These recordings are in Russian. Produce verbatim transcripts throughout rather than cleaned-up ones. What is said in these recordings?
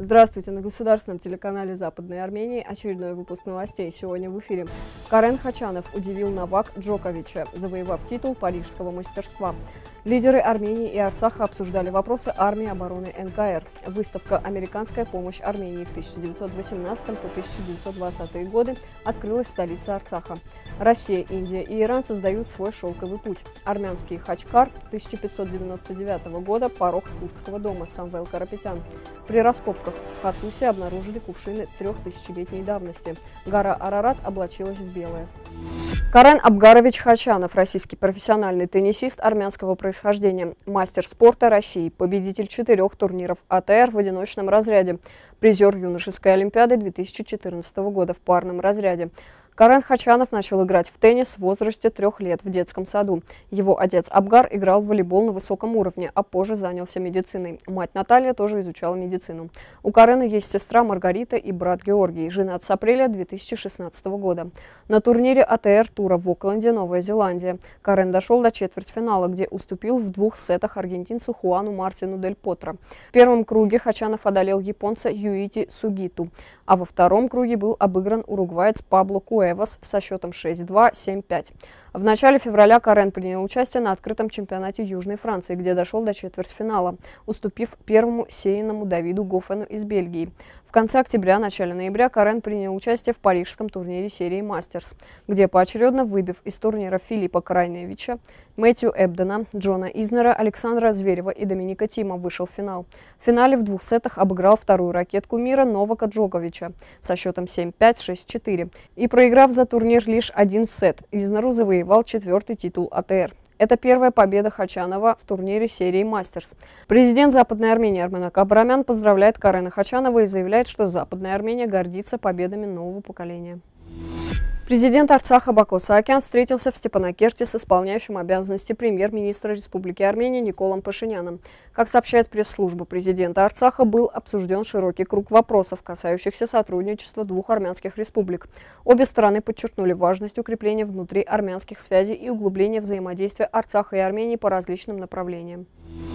Здравствуйте! На государственном телеканале Западной Армении очередной выпуск новостей. Сегодня в эфире. Карен Хачанов удивил Новак Джоковича, завоевав титул парижского мастерства. Лидеры Армении и Арцаха обсуждали вопросы армии и обороны эн ка эр. Выставка «Американская помощь Армении» в тысяча девятьсот восемнадцатом по тысяча девятьсот двадцатые годы открылась в столице Арцаха. Россия, Индия и Иран создают свой шелковый путь. Армянский Хачкар тысяча пятьсот девяносто девятого года, порог курдского дома, Самвел Карапетян. При раскопках в Хатусе обнаружили кувшины трехтысячелетней давности. Гора Арарат облачилась в белое. Карен Абгарович Хачанов, российский профессиональный теннисист армянского происхождения, мастер спорта России, победитель четырех турниров а тэ эр в одиночном разряде, призер юношеской олимпиады две тысячи четырнадцатого года в парном разряде. Карен Хачанов начал играть в теннис в возрасте трех лет в детском саду. Его отец Абгар играл в волейбол на высоком уровне, а позже занялся медициной. Мать Наталья тоже изучала медицину. У Карена есть сестра Маргарита и брат Георгий, женат с апреля две тысячи шестнадцатого года. На турнире а тэ эр-тура в Окленде, Новая Зеландия, Карен дошел до четвертьфинала, где уступил в двух сетах аргентинцу Хуану Мартину Дель Потро. В первом круге Хачанов одолел японца Юити Сугиту, а во втором круге был обыгран уругваец Пабло Куэ со счетом шесть-два, семь-пять. В начале февраля Карен принял участие на открытом чемпионате Южной Франции, где дошел до четвертьфинала, уступив первому сеянному Давиду Гофену из Бельгии. В конце октября, начале ноября Карен принял участие в парижском турнире серии «Мастерс», где поочередно, выбив из турнира Филиппа Крайневича, Мэтью Эбдена, Джона Изнера, Александра Зверева и Доминика Тима, вышел в финал. В финале в двух сетах обыграл вторую ракетку мира Новака Джоковича со счетом семь-пять, шесть-четыре и, проиграв за турнир лишь один сет, Изнеру завоевал четвертый титул а тэ эр. Это первая победа Хачанова в турнире серии «Мастерс». Президент Западной Армении Арменак Абрамян поздравляет Карена Хачанова и заявляет, что Западная Армения гордится победами нового поколения. Президент Арцаха Бако Саакян встретился в Степанакерте с исполняющим обязанности премьер-министра Республики Армения Николом Пашиняном. Как сообщает пресс-служба президента Арцаха, был обсужден широкий круг вопросов, касающихся сотрудничества двух армянских республик. Обе стороны подчеркнули важность укрепления внутри армянских связей и углубления взаимодействия Арцаха и Армении по различным направлениям.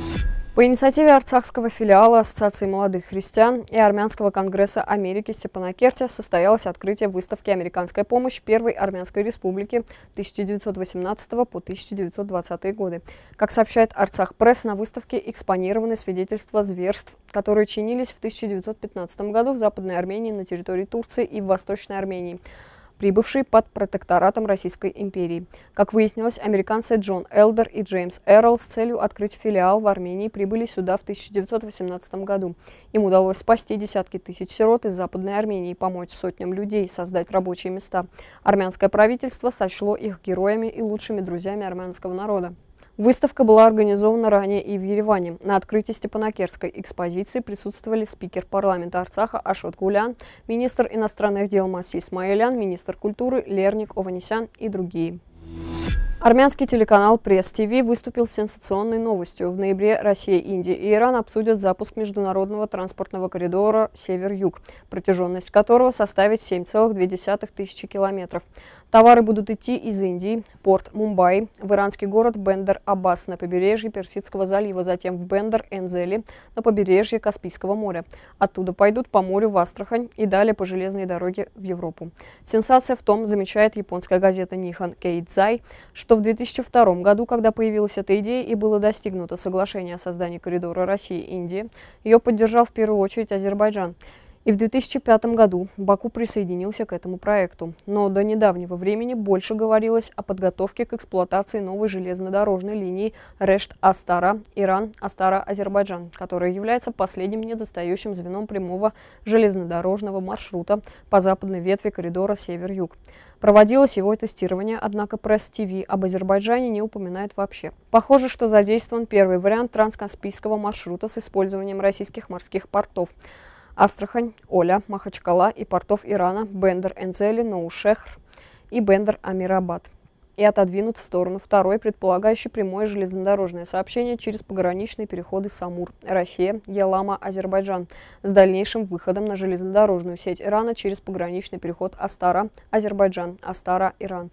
По инициативе арцахского филиала Ассоциации молодых христиан и Армянского конгресса Америки в Степанакерте состоялось открытие выставки «Американская помощь Первой Армянской Республики» тысяча девятьсот восемнадцатого по тысяча девятьсот двадцатые годы. Как сообщает Арцах Пресс, на выставке экспонированы свидетельства зверств, которые чинились в тысяча девятьсот пятнадцатом году в Западной Армении, на территории Турции и в Восточной Армении, прибывший под протекторатом Российской империи. Как выяснилось, американцы Джон Элдер и Джеймс Эррол с целью открыть филиал в Армении прибыли сюда в тысяча девятьсот восемнадцатом году. Им удалось спасти десятки тысяч сирот из Западной Армении и помочь сотням людей создать рабочие места. Армянское правительство сочло их героями и лучшими друзьями армянского народа. Выставка была организована ранее и в Ереване. На открытии Степанакертской экспозиции присутствовали спикер парламента Арцаха Ашот Гулян, министр иностранных дел Маси Исмаилян, министр культуры Лерник Ованесян и другие. Армянский телеканал Пресс-ТВ выступил с сенсационной новостью. В ноябре Россия, Индия и Иран обсудят запуск международного транспортного коридора «Север-Юг», протяженность которого составит семь целых две десятых тысячи километров. Товары будут идти из Индии, порт Мумбаи, в иранский город Бендер-Аббас на побережье Персидского залива, затем в Бендер-Энзели на побережье Каспийского моря. Оттуда пойдут по морю в Астрахань и далее по железной дороге в Европу. Сенсация в том, замечает японская газета Нихан Кейдзай, что в две тысячи втором году, когда появилась эта идея и было достигнуто соглашение о создании коридора России-Индии, ее поддержал в первую очередь Азербайджан. И в две тысячи пятом году Баку присоединился к этому проекту. Но до недавнего времени больше говорилось о подготовке к эксплуатации новой железнодорожной линии Решт-Астара, Иран-Астара-Азербайджан, которая является последним недостающим звеном прямого железнодорожного маршрута по западной ветви коридора Север-Юг. Проводилось его тестирование, однако Пресс-ТВ об Азербайджане не упоминает вообще. Похоже, что задействован первый вариант транскаспийского маршрута с использованием российских морских портов: Астрахань, Оля, Махачкала и портов Ирана Бендер-Энзели, Ноушехр и Бендер-Амирабад. И отодвинут в сторону второй, предполагающий прямое железнодорожное сообщение через пограничные переходы Самур, Россия, Ялама, Азербайджан, с дальнейшим выходом на железнодорожную сеть Ирана через пограничный переход Астара, Азербайджан, Астара, Иран.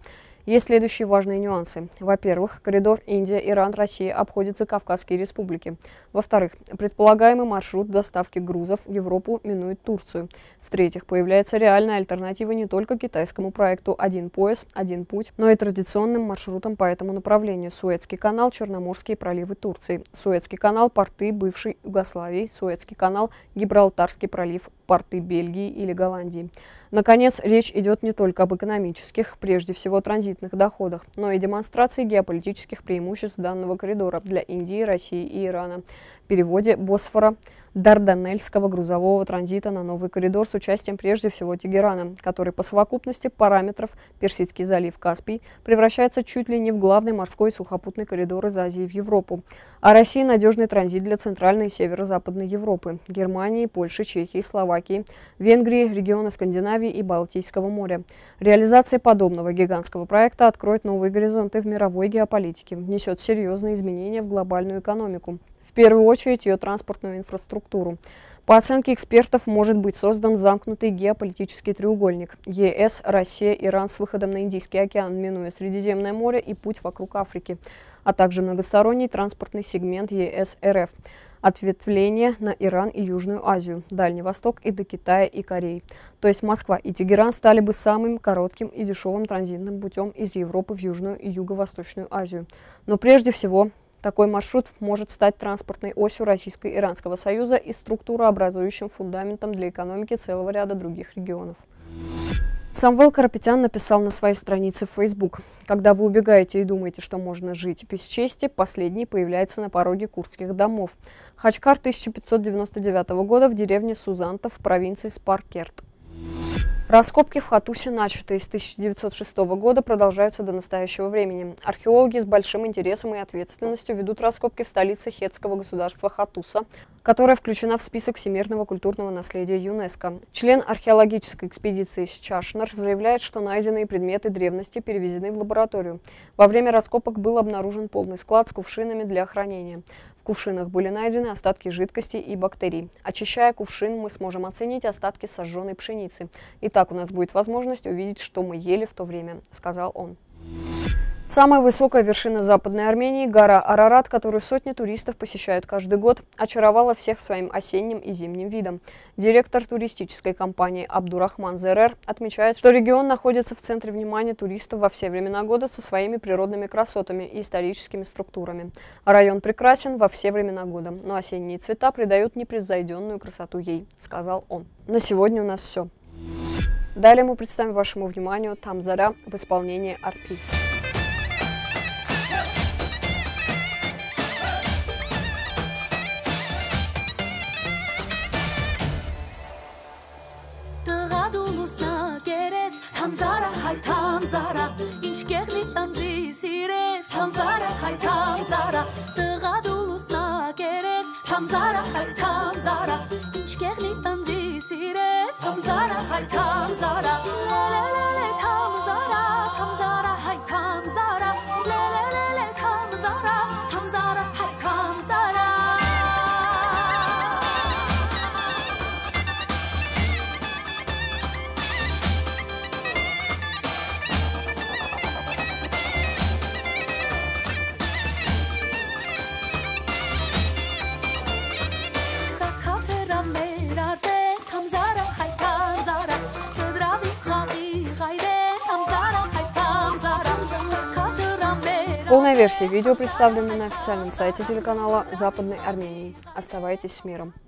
Есть следующие важные нюансы. Во-первых, коридор Индия-Иран-Россия обходит Кавказские республики. Во-вторых, предполагаемый маршрут доставки грузов в Европу минует Турцию. В-третьих, появляется реальная альтернатива не только китайскому проекту «Один пояс, один путь», но и традиционным маршрутам по этому направлению: Суэцкий канал, Черноморские проливы Турции, Суэцкий канал, порты бывшей Югославии, Суэцкий канал, Гибралтарский пролив, порты Бельгии или Голландии. Наконец, речь идет не только об экономических, прежде всего транзитных доходах, но и демонстрации геополитических преимуществ данного коридора для Индии, России и Ирана. В переводе Босфора Дарданельского грузового транзита на новый коридор с участием прежде всего Тегерана, который по совокупности параметров Персидский залив, Каспий превращается чуть ли не в главный морской и сухопутный коридор из Азии в Европу. А Россия – надежный транзит для Центральной и Северо-Западной Европы, Германии, Польши, Чехии, Словакии, Венгрии, региона Скандинавии и Балтийского моря. Реализация подобного гигантского проекта откроет новые горизонты в мировой геополитике, внесет серьезные изменения в глобальную экономику, в первую очередь ее транспортную инфраструктуру. По оценке экспертов, может быть создан замкнутый геополитический треугольник ЕС, Россия, Иран с выходом на Индийский океан, минуя Средиземное море и путь вокруг Африки, а также многосторонний транспортный сегмент ЕС-РФ, ответвление на Иран и Южную Азию, Дальний Восток и до Китая и Кореи. То есть Москва и Тегеран стали бы самым коротким и дешевым транзитным путем из Европы в Южную и Юго-Восточную Азию. Но прежде всего, такой маршрут может стать транспортной осью Российско-Иранского союза и структурообразующим фундаментом для экономики целого ряда других регионов. Самвел Карапетян написал на своей странице в Facebook: «Когда вы убегаете и думаете, что можно жить без чести, последний появляется на пороге курдских домов». Хачкар тысяча пятьсот девяносто девятого года в деревне Сузанта в провинции Спаркерт. Раскопки в Хатусе, начатые с тысяча девятьсот шестого года, продолжаются до настоящего времени. Археологи с большим интересом и ответственностью ведут раскопки в столице хеттского государства Хатуса, которая включена в список всемирного культурного наследия ЮНЕСКО. Член археологической экспедиции Счашнер заявляет, что найденные предметы древности перевезены в лабораторию. Во время раскопок был обнаружен полный склад с кувшинами для хранения. В кувшинах были найдены остатки жидкостей и бактерий. Очищая кувшин, мы сможем оценить остатки сожженной пшеницы. И так у нас будет возможность увидеть, что мы ели в то время», — сказал он. Самая высокая вершина Западной Армении, гора Арарат, которую сотни туристов посещают каждый год, очаровала всех своим осенним и зимним видом. Директор туристической компании Абдурахман Зерер отмечает, что регион находится в центре внимания туристов во все времена года со своими природными красотами и историческими структурами. Район прекрасен во все времена года, но осенние цвета придают непревзойденную красоту ей, сказал он. На сегодня у нас все. Далее мы представим вашему вниманию «Тамзара» в исполнении Арпи. Tamzara, hay tamzara, inch kegli tamzi sires. Tamzara, hay tamzara, tgadulus na keres. Tamzara, hay tamzara, inch kegli tamzi sires. Tamzara, hay tamzara, le le le le tamzara, tamzara, hay tamzara, le le le le tamzara, tamzara, hay tamzara. Полная версия видео представлена на официальном сайте телеканала Западной Армении. Оставайтесь с миром.